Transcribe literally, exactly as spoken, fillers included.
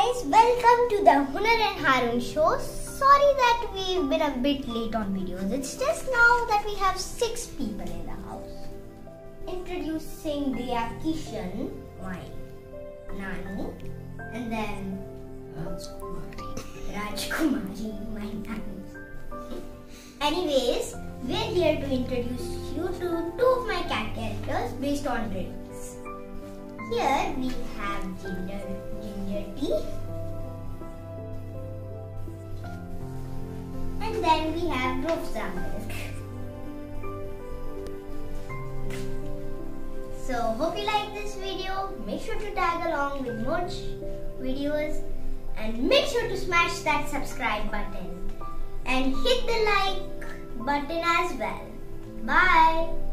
guys, welcome to the Hunar and Harun show. Sorry that we've been a bit late on videos. It's just now that we have six people in the house. Introducing Diya Kishan, my nani, and then Rajkumari, Rajkumari, my nani. Anyways, we're here to introduce you to two of my cat characters based on drinks. Here we have ginger, ginger tea, and then we have Roofza milk. So hope you like this video. Make sure to tag along with more videos and make sure to smash that subscribe button and hit the like button as well. Bye.